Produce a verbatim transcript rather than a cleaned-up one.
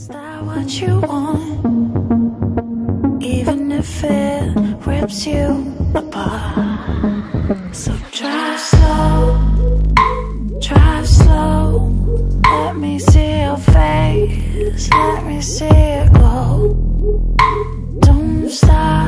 Is that what you want? Even if it rips you apart. So drive slow, drive slow. Let me see your face, let me see it glow. Don't stop.